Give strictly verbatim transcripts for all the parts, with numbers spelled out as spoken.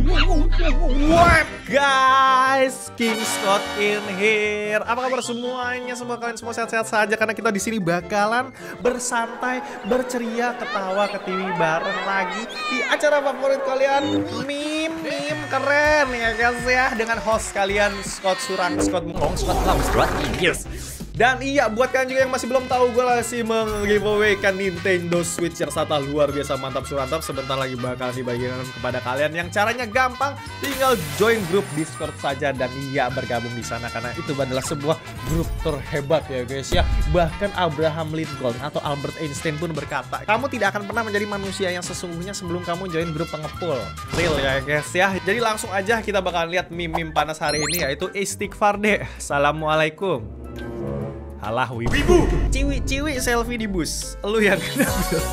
What guys, King Scott in here. Apa kabar semuanya? Semoga kalian semua sehat-sehat saja karena kita di sini bakalan bersantai, berceria, ketawa, ketiwi bareng lagi di acara favorit kalian, meme meme keren ya guys ya, dengan host kalian Scott Surang, Scott Mukong, Scott Lams, yes. Dan iya, buat kalian juga yang masih belum tahu, gue masih meng-giveaway-kan Nintendo Switch yang sata luar biasa mantap surantap. Sebentar lagi bakal dibagikan kepada kalian, yang caranya gampang, tinggal join grup Discord saja dan iya bergabung di sana karena itu adalah sebuah grup terhebat ya guys ya. Bahkan Abraham Lincoln atau Albert Einstein pun berkata, kamu tidak akan pernah menjadi manusia yang sesungguhnya sebelum kamu join grup pengepul. Real ya guys ya. Jadi langsung aja kita bakal lihat meme-meme panas hari ini, yaitu Istighfar deh. Assalamualaikum. Alah wibu, ciwi-ciwi selfie di bus. Lu yang kena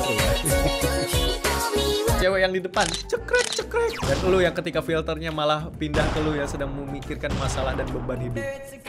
cewek yang di depan cekrek cekrek. Dan lu yang ketika filternya malah pindah ke lu yang sedang memikirkan masalah dan beban hidup.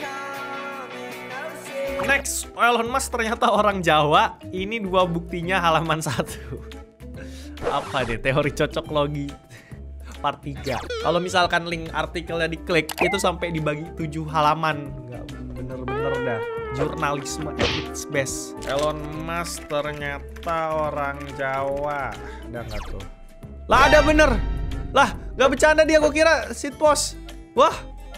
Next, Elon Musk ternyata orang Jawa. Ini dua buktinya halaman satu. Apa deh, teori cocok logi part tiga. Kalau misalkan link artikelnya diklik, itu sampai dibagi tujuh halaman. Nggak bener-bener dah. Jurnalisme at its best. Elon Musk ternyata orang Jawa. Udah nggak tuh? Lah ada bener. Lah nggak bercanda dia, gue kira shit post. Wah.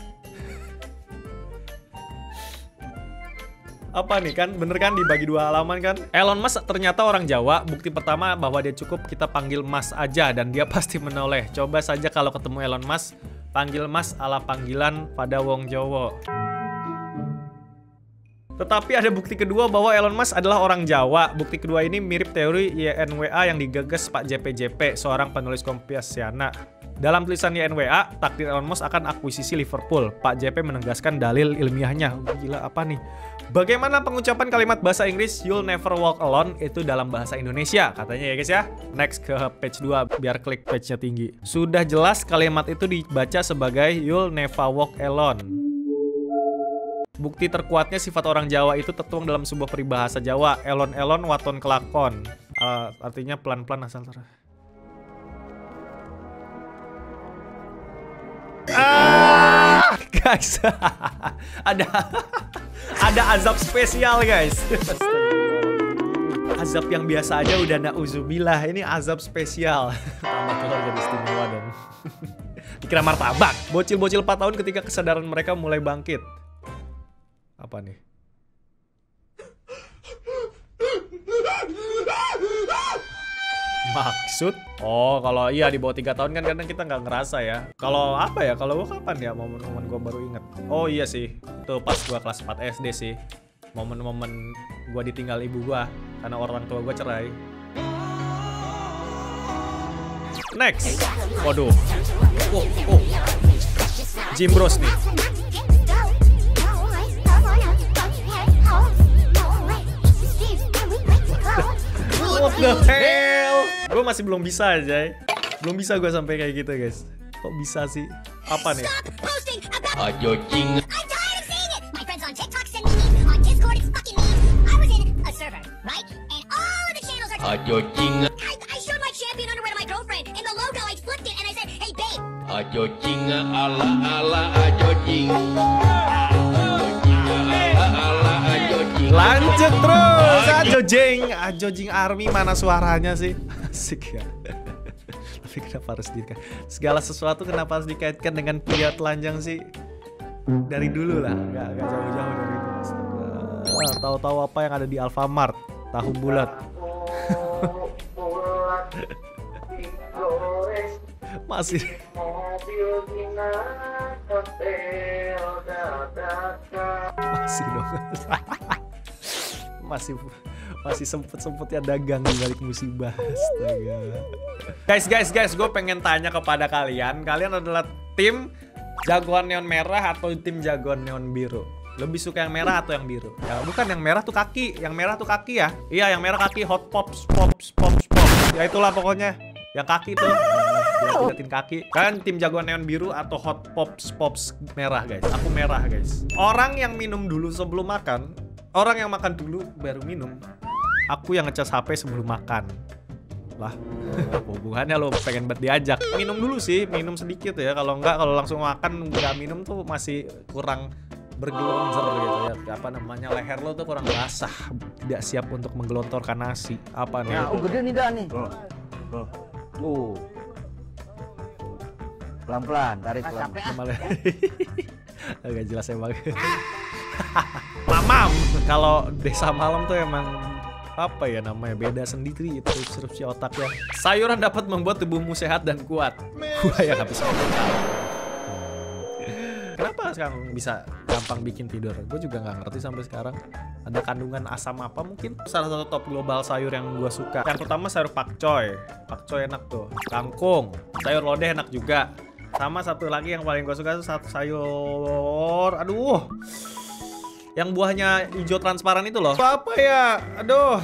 Apa nih kan? Bener kan dibagi dua halaman kan? Elon Musk ternyata orang Jawa. Bukti pertama bahwa dia cukup kita panggil Mas aja dan dia pasti menoleh. Coba saja kalau ketemu Elon Musk, panggil Mas ala panggilan pada wong Jawa. Tetapi ada bukti kedua bahwa Elon Musk adalah orang Jawa. Bukti kedua ini mirip teori Y N W A yang digagas Pak J P J P, seorang penulis Kompasiana. Dalam tulisan Y N W A, takdir Elon Musk akan akuisisi Liverpool. Pak J P menegaskan dalil ilmiahnya. Gila apa nih? Bagaimana pengucapan kalimat bahasa Inggris "You'll never walk alone" itu dalam bahasa Indonesia? Katanya ya guys ya. Next ke page dua biar klik page-nya tinggi. Sudah jelas kalimat itu dibaca sebagai "You'll never walk alone". Bukti terkuatnya sifat orang Jawa itu tertuang dalam sebuah peribahasa Jawa, elon-elon waton kelakon. Uh, artinya pelan-pelan asal ter. Ah, guys, ada ada azab spesial guys. Azab yang biasa aja udah na'udzubillah, ini azab spesial. Tambah telur jadi istimewa dong. Dikira martabak. Bocil-bocil empat tahun ketika kesadaran mereka mulai bangkit. Apa nih? Maksud? Oh, kalau iya di bawah tiga tahun kan kadang kita nggak ngerasa ya. Kalau apa ya? Kalau gua kapan ya momen-momen gua baru inget? Oh iya sih, itu pas gua kelas empat S D sih. Momen-momen gua ditinggal ibu gua karena orang tua gua cerai. Next. Waduh. Oh, oh. Jim Bros nih. What the hell? Gue masih belum bisa aja. Belum bisa gue sampai kayak gitu guys. Kok bisa sih? Apa nih? Ajo jing. Ajo jing. Ajo jing ala ala ajo jing. Lanjut terus, Ajo Jing, Ajo Jing Army mana suaranya sih? Asik ya. Tapi kenapa harus dikaitkan? Segala sesuatu kenapa harus dikaitkan dengan pria telanjang sih? Dari dulu lah, nggak nggak jauh-jauh dari itu. Ah, tahu-tahu apa yang ada di Alfamart? Tahu bulat. Masih. Masih dong. masih masih sempet-sempetnya dagang di balik musibah. Astaga. Guys, guys, guys, gue pengen tanya kepada kalian, kalian adalah tim jagoan neon merah atau tim jagoan neon biru? Lebih suka yang merah atau yang biru? Ya, bukan yang merah tuh kaki, yang merah tuh kaki ya. Iya, yang merah kaki, hot pops, pops, pops, pops. Ya itulah pokoknya. Yang kaki tuh. Liatin kaki. Kan tim jagoan neon biru atau hot pops, pops merah guys. Aku merah guys. Orang yang minum dulu sebelum makan, orang yang makan dulu baru minum. Aku yang ngecas H P sebelum makan. Lah, apa hubungannya lo pengen banget diajak? Minum dulu sih, minum sedikit ya. Kalau enggak, kalau langsung makan nggak minum tuh masih kurang bergelontor gitu ya. Apa namanya, leher lo tuh kurang basah, tidak siap untuk menggelontorkan nasi. Apa nih? Ya, oh gede nih dah nih. Tuh. Pelan-pelan, tarik pelan. Malah agak jelas emang. Mamam. Kalau desa malam tuh emang apa ya namanya, beda sendiri itu instruksi otaknya. Sayuran dapat membuat tubuhmu sehat dan kuat. Gua yang habis ngomong. Kenapa sekarang bisa gampang bikin tidur? Gue juga nggak ngerti sampai sekarang. Ada kandungan asam apa mungkin? Salah satu top global sayur yang gue suka. Yang pertama sayur pakcoy. Pakcoy enak tuh. Kangkung. Sayur lodeh enak juga. Sama satu lagi yang paling gue suka itu satu sayur. Aduh. Yang buahnya hijau transparan itu loh. Apa ya? Aduh.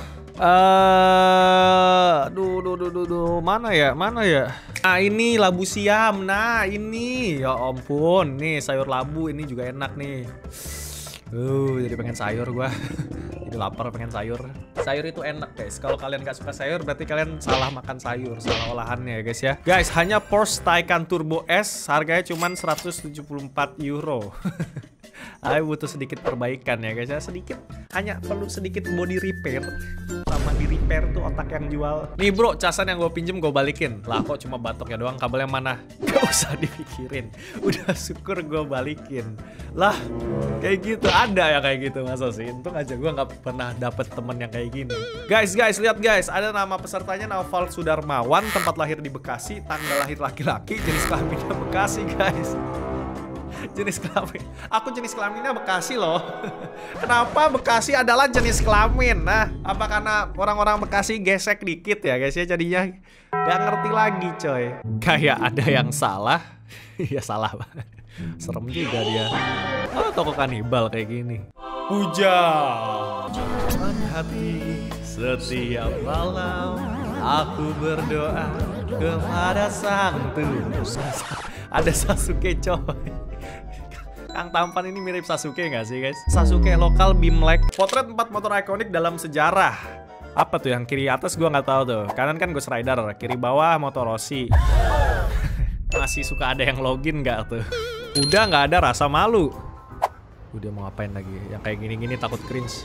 Uh, duh, duh, duh, duh, duh, mana ya, mana ya? Nah ini labu siam, nah ini, ya ampun, nih sayur labu ini juga enak nih. Uh, jadi pengen sayur gua, jadi lapar pengen sayur. Sayur itu enak guys, kalau kalian gak suka sayur berarti kalian salah makan sayur, salah olahannya ya guys ya. Guys, hanya Porsche Taycan Turbo S, harganya cuma seratus tujuh puluh empat euro. Aku butuh sedikit perbaikan ya guys ya, sedikit, hanya perlu sedikit body repair. Sama di repair tuh otak yang jual. Nih bro, casan yang gue pinjem gue balikin. Lah kok cuma batoknya doang, kabelnya mana? Gak usah dipikirin, udah syukur gue balikin. Lah kayak gitu, ada ya kayak gitu, masa sih? Untung aja gue gak pernah dapet temen yang kayak gini. Guys, guys, lihat guys, ada nama pesertanya Naufal Sudarmawan, tempat lahir di Bekasi, tanggal lahir laki-laki, jenis kelaminnya Bekasi guys. Jenis kelamin, aku jenis kelaminnya Bekasi loh. Kenapa Bekasi adalah jenis kelamin? Nah, apa karena orang-orang Bekasi gesek dikit ya guys ya, jadinya gak ngerti lagi coy. Kayak ada yang salah. Ya salah banget. Serem juga dia. Oh, toko kanibal kayak gini. Hujan hati setiap malam aku berdoa kepada Sang Tuhan. Ada Sasuke coy. Kang tampan ini mirip Sasuke nggak sih guys? Sasuke lokal Bimlek. Potret empat motor ikonik dalam sejarah. Apa tuh yang kiri atas gua nggak tahu tuh. Kanan kan Ghost Rider, kiri bawah Motor Rossi. Masih suka ada yang login nggak tuh? Udah nggak ada rasa malu. Udah mau ngapain lagi? Yang kayak gini-gini takut cringe.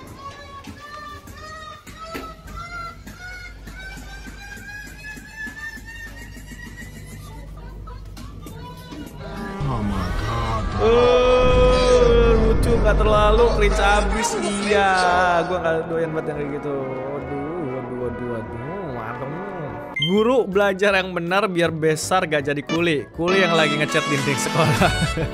Uh, lucu nggak terlalu cringe abis. Iya, gua nggak doyan banget yang kayak gitu. Waduh, waduh, waduh, waduh, mantap. Guru belajar yang benar biar besar gak jadi kuli. Kuli yang lagi ngecat dinding sekolah.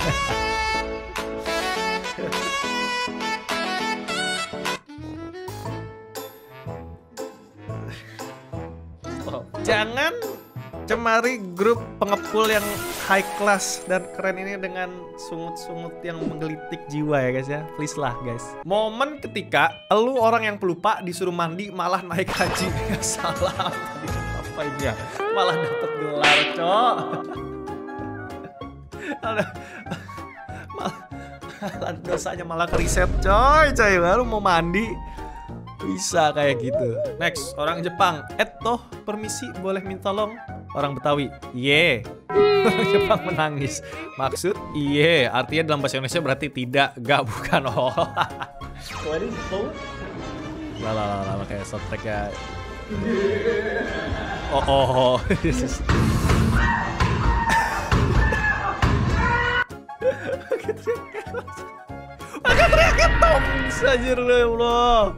Oh, jangan cemari grup pengepul yang high class dan keren ini dengan sungut-sungut yang menggelitik jiwa ya guys ya. Please lah guys. Momen ketika lu orang yang pelupa disuruh mandi malah naik haji. Salah tadi apa ini ya? Malah dapet gelar cok. malah, malah dosanya malah keriset coy coy. Baru mau mandi bisa kayak gitu. Next, orang Jepang. Eto, permisi boleh minta tolong? Orang Betawi, iye. Orang Jepang menangis. Maksud iye, artinya dalam bahasa Indonesia berarti tidak, gak, bukan. Oh. Lah lah lah, kayak soundtrack ya. Oh oh. oh. Agak teriak Tom, sajir Allah.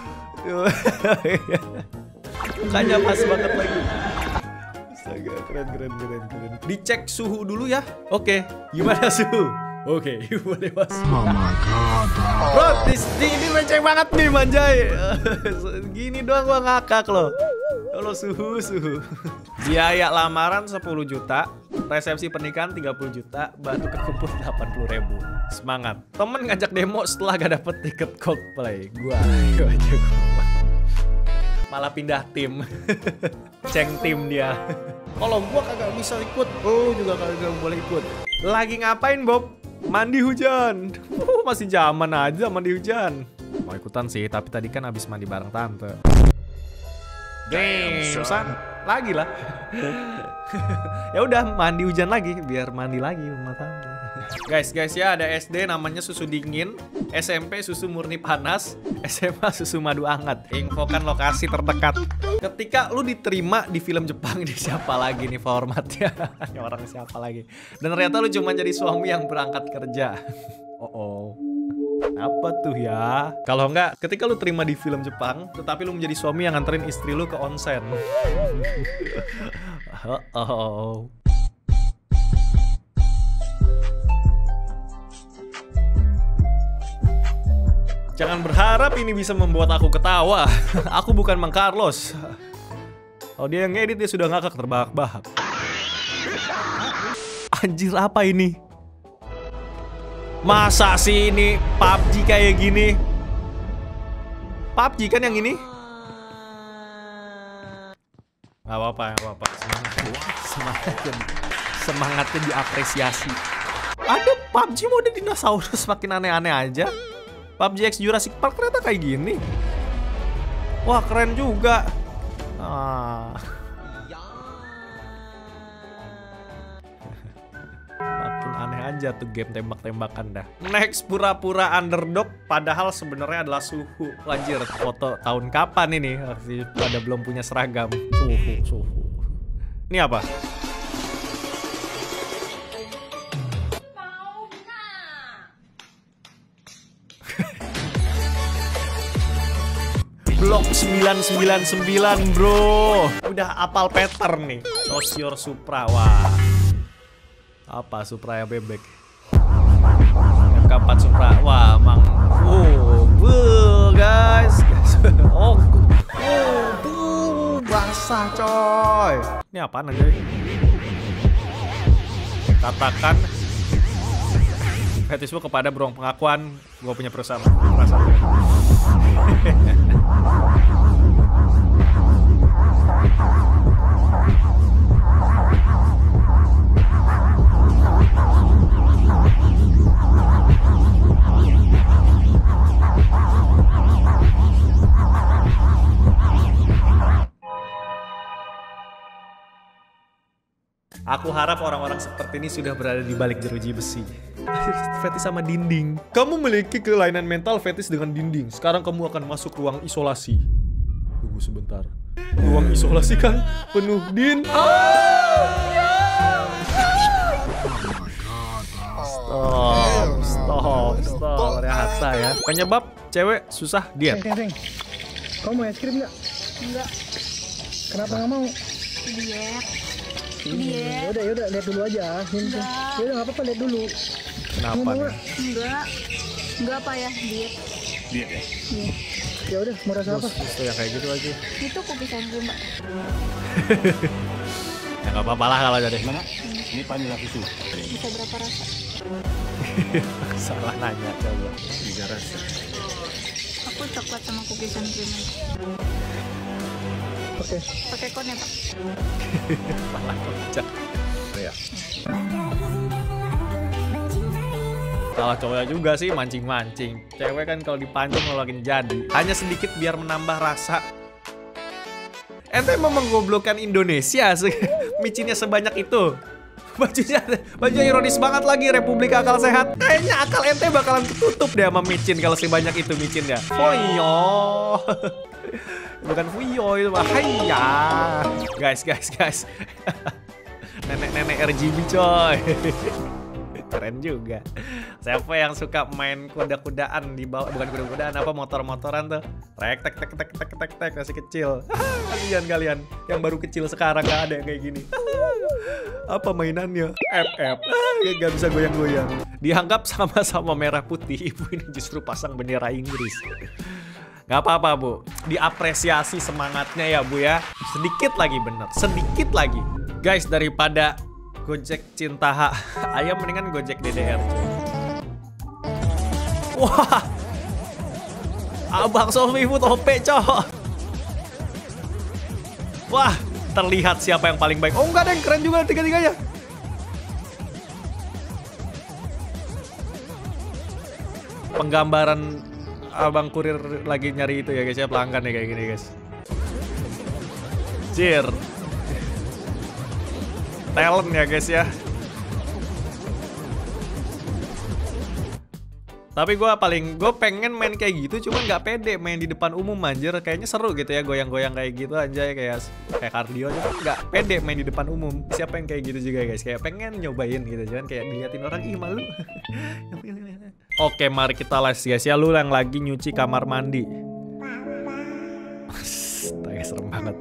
Mukanya pas banget lagi. Astaga, keren keren keren keren. Dicek suhu dulu ya. Oke, gimana suhu? Oke, boleh mas. Oh my god. Bro, di, di, ini receh banget nih manjai. Gini doang gua ngakak loh. Kalau suhu suhu. Biaya lamaran sepuluh juta, resepsi pernikahan tiga puluh juta, batu kekumpul delapan puluh ribu. Semangat. Temen ngajak demo setelah gak dapet tiket Coldplay. Gua ayo aja gua. Malah pindah tim. Ceng tim dia. Kalau gua kagak bisa ikut, oh juga kagak boleh ikut. Lagi ngapain Bob? Mandi hujan. Uh, masih zaman aja mandi hujan. Mau ikutan sih, tapi tadi kan abis mandi bareng tante. Damn, son. Lagi lah. Ya udah mandi hujan lagi biar mandi lagi rumah tangga. Guys, guys ya ada S D namanya susu dingin, S M P susu murni panas, S M A susu madu hangat. Infokan lokasi terdekat. Ketika lu diterima di film Jepang, ini siapa lagi nih formatnya? Orang siapa lagi? Dan ternyata lu cuma jadi suami yang berangkat kerja. Oh oh. Apa tuh ya? Kalau enggak, ketika lu terima di film Jepang, tetapi lu menjadi suami yang nganterin istri lu ke onsen. Oh oh. Jangan berharap ini bisa membuat aku ketawa. Aku bukan Mang Carlos. Oh dia yang ngedit dia sudah ngakak terbahak-bahak. Anjir apa ini? Masa sih ini P U B G kayak gini? P U B G kan yang ini? Gak apa-apa, gak apa-apa. Semangatnya, semangatnya, semangatnya diapresiasi. Ada P U B G mode dinosaurus makin aneh-aneh aja. P U B G X Jurassic Park ternyata kayak gini. Wah keren juga. Ah. Makin aneh aja tuh game tembak-tembakan dah. Next pura-pura underdog padahal sebenarnya adalah suhu. Anjir foto tahun kapan ini? Pada belum punya seragam. Suhu, suhu. Ini apa? Blok sembilan sembilan sembilan bro. Udah apal pattern nih. Sosior Supra. Wah. Apa Supra ya bebek. M K empat Supra. Wah emang. Oh, buh, guys. Oh, oh, buh, basah coy. Ini apaan aja? Katakan fetismu kepada beruang pengakuan. Gue punya perusahaan. Perasaan. Aku harap orang-orang seperti ini sudah berada di balik jeruji besi. Fetis sama dinding. Kamu memiliki kelainan mental fetis dengan dinding. Sekarang kamu akan masuk ruang isolasi. Tunggu sebentar. Ruang isolasi kan penuh din. Stop, stop, stop. Rehasa ya. Penyebab cewek susah diet. Teng, teng, teng. Kamu mau es krim nggak? Enggak, Kenapa nggak mau? diet. Ini. Diet. Yaudah, yaudah, lihat dulu aja. Ini. Enggak. Yaudah, nggak apa-apa, lihat dulu. Kenapa Mau nih? nggak? Enggak. Enggak apa ya, diet. Diet ya? Iya. Ya udah, mau rasa apa? Terus tuh yang kayak gitu aja. Itu kopi sanggup, Mbak. Ya nggak apa-apa lah kalau jadi. Mana? Ini vanilla susu. Bisa berapa rasa? Salah nanya coba. Tiga rasa. Aku coklat sama kopi sanggup. Oke. Pakai kon ya, Pak? Malah kocak. Ya. Salah cowoknya juga sih mancing-mancing. Cewek kan kalau dipancing makin jadi. Hanya sedikit biar menambah rasa. Ente memang goblokkan Indonesia sih. Micinnya sebanyak itu. Bajunya, bajunya ironis banget lagi. Republik Akal Sehat. Kayaknya akal ente bakalan ketutup deh sama micin kalau sebanyak itu micinnya. Oh iya. Bukan Fuyo itu mah. Hayya. Guys, guys, guys. Nenek-nenek R G B coy. Keren juga. Siapa yang suka main kuda-kudaan di bawah, bukan kuda-kudaan apa motor-motoran tuh. Tek tek tek tek tek tek tek masih kecil. Kalian kalian yang baru kecil sekarang gak ada yang kayak gini. Apa mainannya? F F. Gak bisa goyang-goyang. Dianggap sama-sama merah putih. Ibu ini justru pasang bendera Inggris. Gak apa-apa Bu, diapresiasi semangatnya ya Bu ya. Sedikit lagi bener, sedikit lagi. Guys, daripada Gojek cinta hak ayam mendingan Gojek D D R. Wah, Abang Sofi Food O P cowok. Wah, terlihat siapa yang paling baik. Oh enggak ada yang keren juga tiga-tiganya. Penggambaran Abang kurir lagi nyari itu ya guys ya, pelanggan ya kayak gini guys. Jir, talent ya guys ya. Tapi gue paling, gue pengen main kayak gitu, cuman nggak pede main di depan umum anjir. Kayaknya seru gitu ya, goyang-goyang kayak gitu anjay, kayak kayak kardio aja. Nggak pede main di depan umum. Siapa yang kayak gitu juga guys? Kayak pengen nyobain gitu, jangan kayak diliatin orang, ih malu. Oke, mari kita les guys ya. Lu yang lagi nyuci kamar mandi. Astaga, serem banget.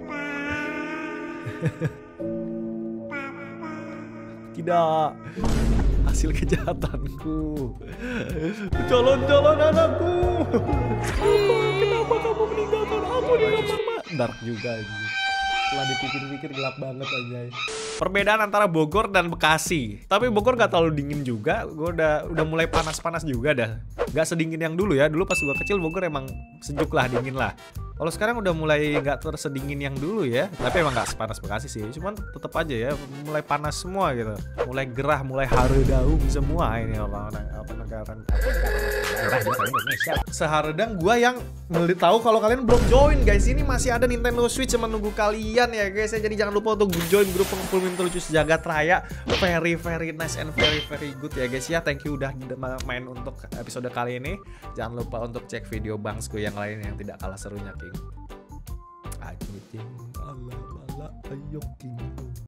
Tidak, hasil kejahatanku. Jalan-jalan anakku. Apa? Kenapa kamu meninggalkan aku di kamar? Dark juga ini. Setelah dipikir-pikir gelap banget aja. Perbedaan antara Bogor dan Bekasi. Tapi Bogor gak terlalu dingin juga. Gue udah udah mulai panas-panas juga dah. Gak sedingin yang dulu ya. Dulu pas gue kecil Bogor emang sejuk lah, dingin lah. Kalau sekarang udah mulai nggak tersedingin yang dulu ya. Tapi emang nggak sepanas Bekasi sih. Cuman tetap aja ya, mulai panas semua gitu. Mulai gerah, mulai haredaung semua ini orang-orang apa negara. Seharedang gua yang tahu kalau kalian belum join guys. Ini masih ada Nintendo Switch yang menunggu kalian ya guys. Jadi jangan lupa untuk join grup pengumpul meme lucu sejagat raya. Very very nice and very very good ya guys ya. Thank you udah main untuk episode kali ini. Jangan lupa untuk cek video bangsku yang lain yang tidak kalah serunya King. Ayo King, ala ala ayo King.